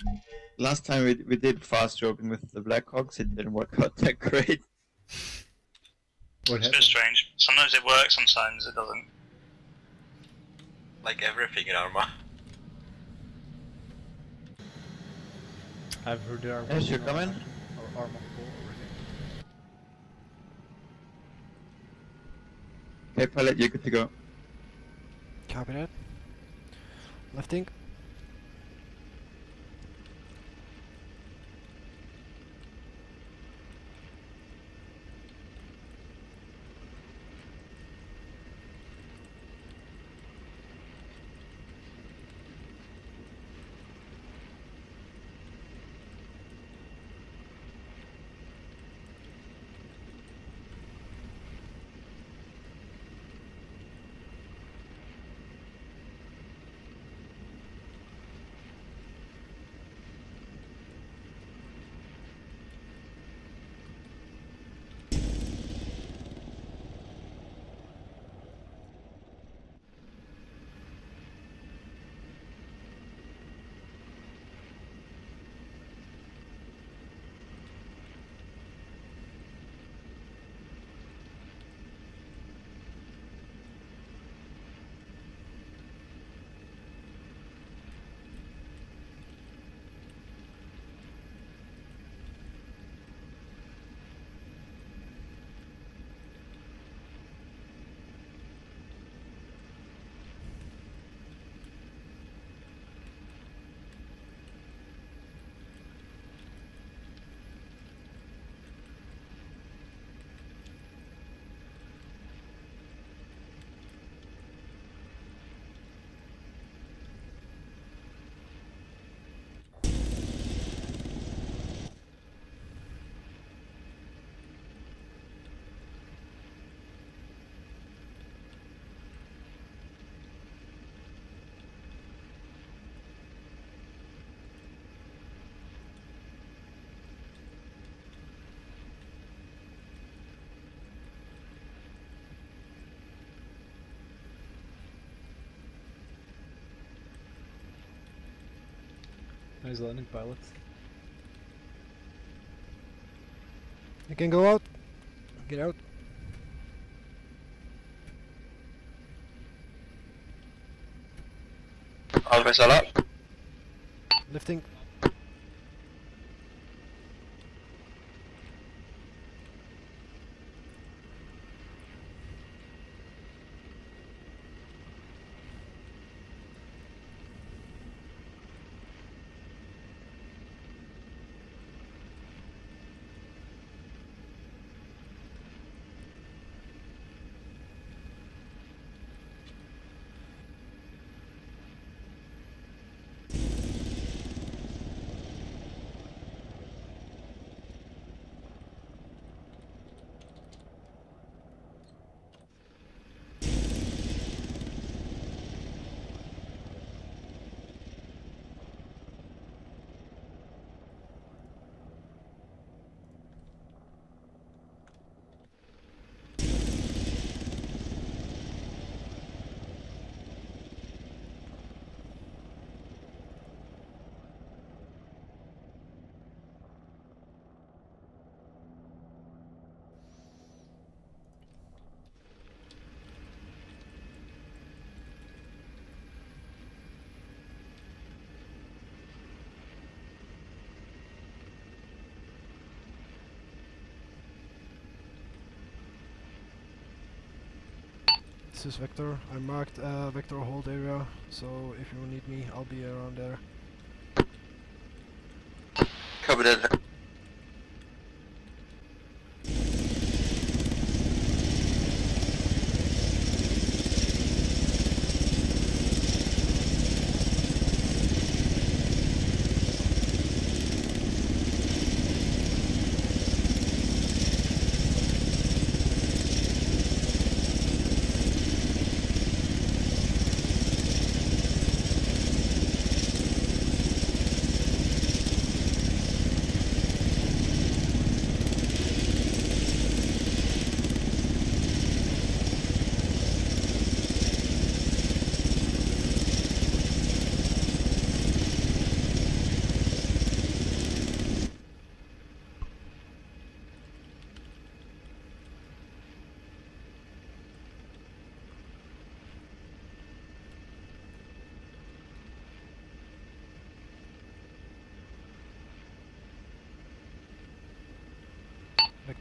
Last time we did fast roping with the Blackhawks, it didn't work out that great. What It's a bit happened? strange. Sometimes it works, sometimes it doesn't. Like everything in Arma. I've heard there are Yes, you're coming. Or Arma 4 already. Okay, pilot, you're good to go. Copy that. Lifting. Nice landing, pilot. You can go out. Get out. All vessel up. Lifting. This is Vector. I marked Vector hold area, so if you need me, I'll be around there. Copy that.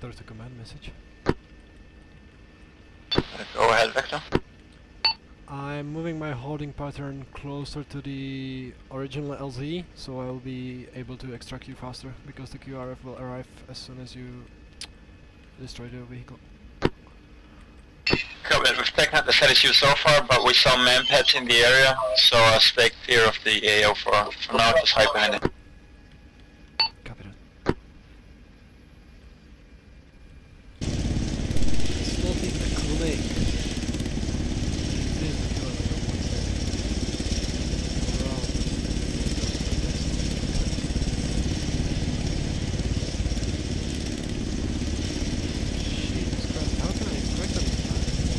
Vector to command message. Go ahead, Vector. I'm moving my holding pattern closer to the original LZ, so I'll be able to extract you faster, because the QRF will arrive as soon as you destroy the vehicle. Copy. We've taken out the ZSU so far, but we saw man-pads in the area, so stay clear of the AO for now, just hide behind it. Copy that. Spotting the click. This is the killer that wants that. Around. Jesus Christ, how can I extract them this time?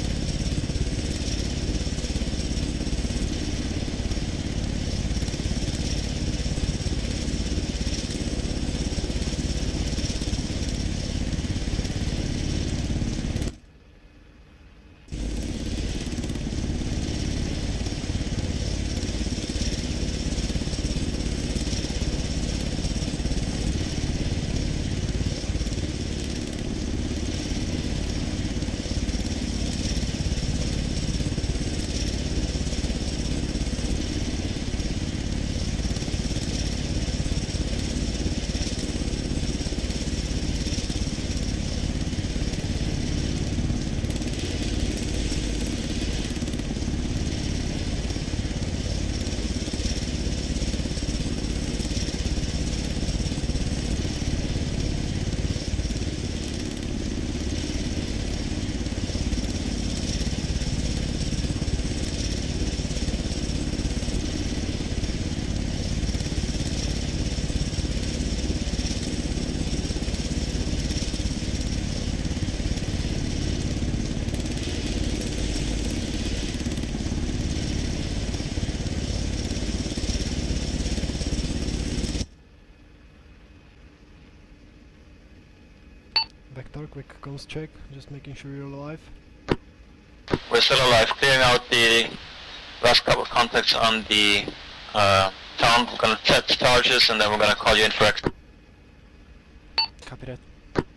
Vector, quick comms check, just making sure you're alive. We're still alive, clearing out the last couple of contacts on the town. We're gonna set charges and then we're gonna call you in for extra. Copy that.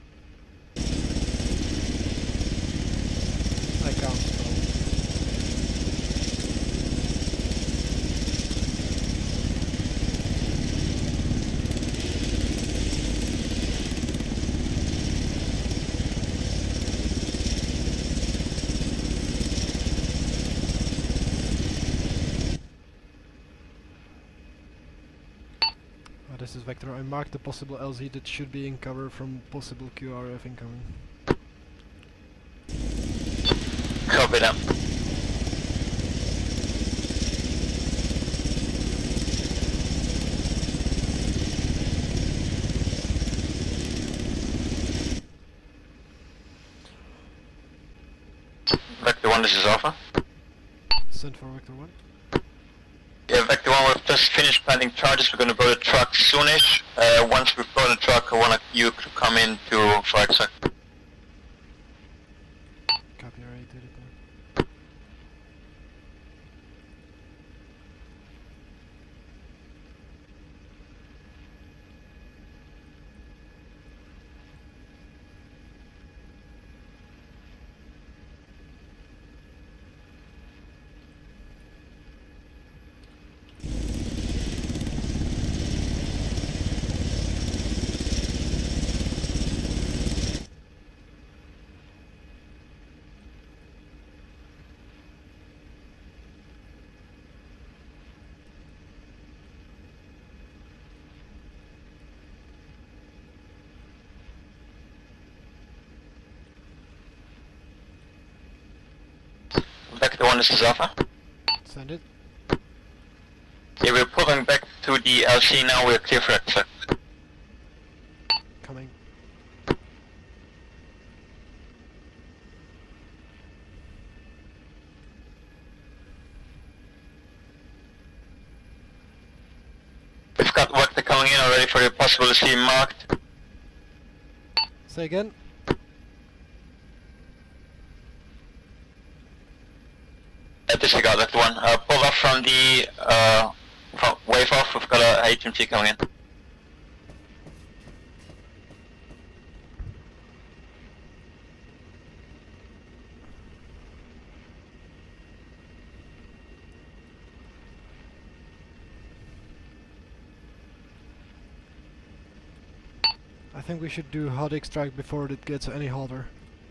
I can't spell. This is Vector. I marked the possible LZ that should be in cover from possible QRF incoming. Copy that. Vector 1, this is Alpha. Send for Vector 1. Yeah, Vector 1, we've just finished planting charges. We're gonna build a truck soonish. Once we've built a truck, I want you to come in for extract. Copy, already did it then. Vector 1, this is Alpha. Send it. Yeah, we're pulling back to the LC now. We're clear for extract. Coming. We've got Vector coming in already for the possible LC marked. Say again. Disregard Vector 1. Pull off from the wave off. We've got a HMG coming in. think we should do hot extract before it gets any hotter.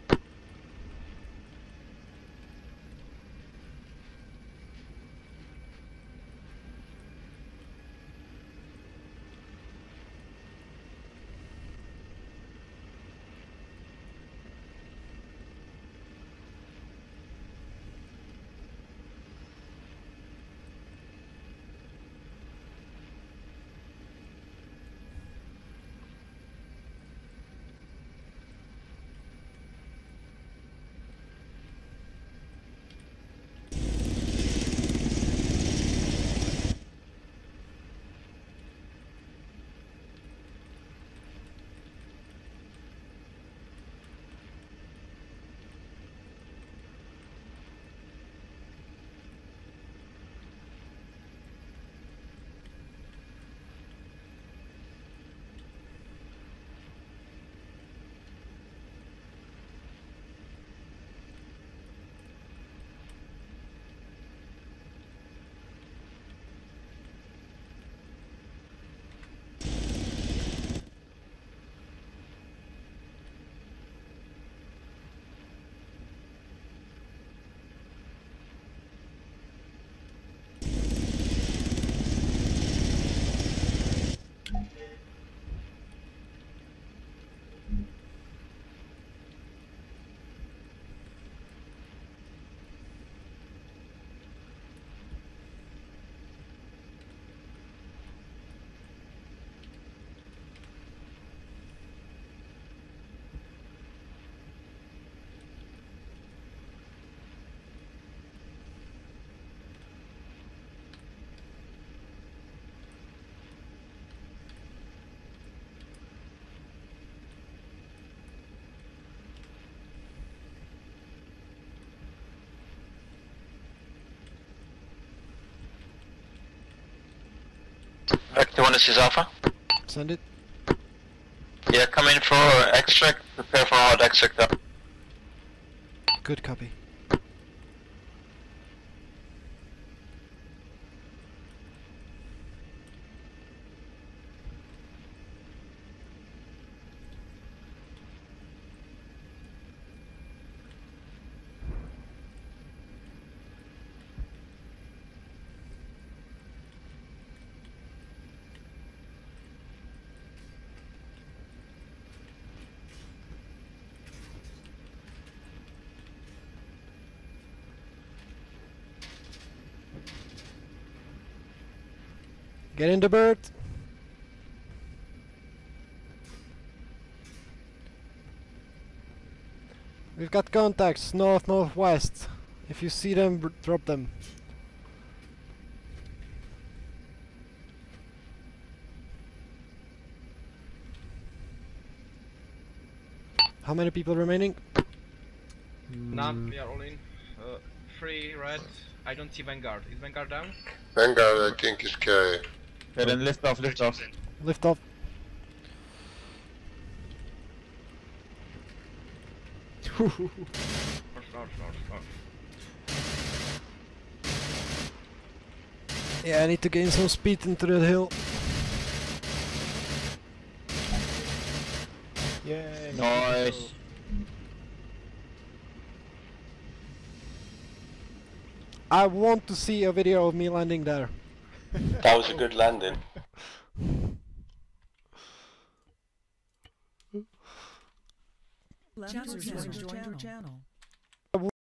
Rec, do you want to see Alpha? Send it. Yeah, come in for extract, prepare for hot extract. Good copy. Get in the bird. We've got contacts north-northwest. If you see them, drop them. How many people remaining? None, we are all in. 3 red. I don't see Vanguard. Is Vanguard down? Vanguard, I think, is carry. Okay, then lift off, lift off. Lift off. Yeah, I need to gain some speed into the hill. Yay. Nice. I want to see a video of me landing there. That was a good landing. User joined your channel.